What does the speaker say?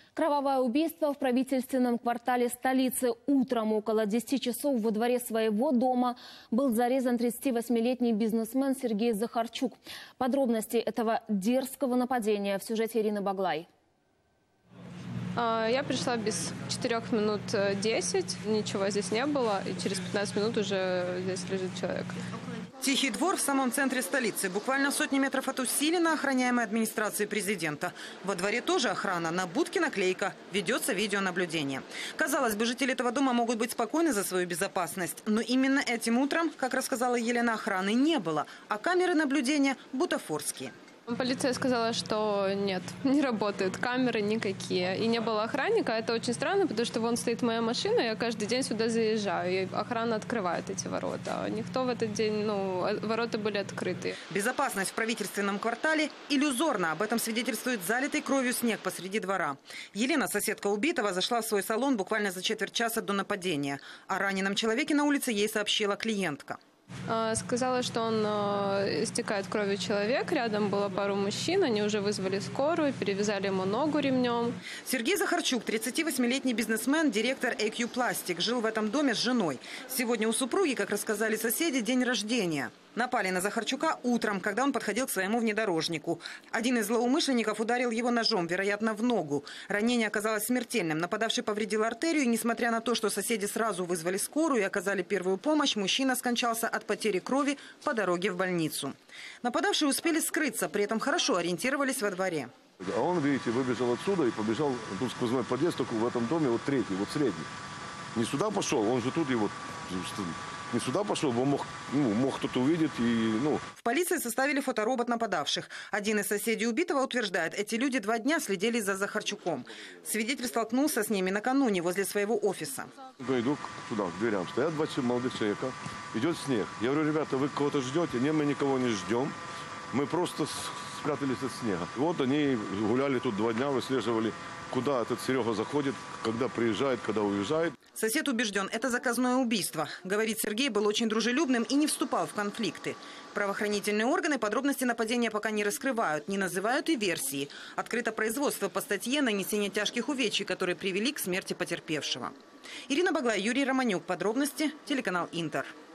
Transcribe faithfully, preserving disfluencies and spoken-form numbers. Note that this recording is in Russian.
Кровавое убийство в правительственном квартале столицы. Утром около десяти часов во дворе своего дома был зарезан тридцативосьмилетний бизнесмен Сергей Захарчук. Подробности этого дерзкого нападения в сюжете Ирины Баглай. Я пришла без четырех минут десять, ничего здесь не было, и через пятнадцать минут уже здесь лежит человек. Тихий двор в самом центре столицы, буквально сотни метров от усиленно охраняемой администрации президента. Во дворе тоже охрана, на будке наклейка, ведется видеонаблюдение. Казалось бы, жители этого дома могут быть спокойны за свою безопасность, но именно этим утром, как рассказала Елена, охраны не было, а камеры наблюдения бутафорские. Полиция сказала, что нет, не работают камеры никакие. И не было охранника. Это очень странно, потому что вон стоит моя машина, я каждый день сюда заезжаю, и охрана открывает эти ворота. Никто в этот день, ну, ворота были открыты. Безопасность в правительственном квартале иллюзорна. Об этом свидетельствует залитый кровью снег посреди двора. Елена, соседка убитого, зашла в свой салон буквально за четверть часа до нападения. О раненом человеке на улице ей сообщила клиентка. Сказала, что он истекает кровью человек. Рядом было пару мужчин. Они уже вызвали скорую, перевязали ему ногу ремнем. Сергей Захарчук, тридцативосьмилетний бизнесмен, директор эй кью Plastic, жил в этом доме с женой. Сегодня у супруги, как рассказали соседи, день рождения. Напали на Захарчука утром, когда он подходил к своему внедорожнику. Один из злоумышленников ударил его ножом, вероятно, в ногу. Ранение оказалось смертельным. Нападавший повредил артерию. Несмотря на то, что соседи сразу вызвали скорую и оказали первую помощь, мужчина скончался от потери крови по дороге в больницу. Нападавшие успели скрыться, при этом хорошо ориентировались во дворе. А он, видите, выбежал отсюда и побежал тут сквозной подъезд, только в этом доме вот третий, вот средний. Не сюда пошел, он же тут и вот... Не сюда пошел, бы мог, ну, мог кто-то увидеть. И, ну. В полиции составили фоторобот нападавших. Один из соседей убитого утверждает, эти люди два дня следили за Захарчуком. Свидетель столкнулся с ними накануне возле своего офиса. Я иду туда, к дверям. Стоят два молодых человека. Идет снег. Я говорю, ребята, вы кого-то ждете? Не, мы никого не ждем. Мы просто спрятались от снега. И вот они гуляли тут два дня, выслеживали, куда этот Серега заходит, когда приезжает, когда уезжает. Сосед убежден, это заказное убийство. Говорит, Сергей был очень дружелюбным и не вступал в конфликты. Правоохранительные органы подробности нападения пока не раскрывают, не называют и версии. Открыто производство по статье «Нанесение тяжких увечий», которые привели к смерти потерпевшего. Ирина Баглай, Юрий Романюк. Подробности телеканал Интер.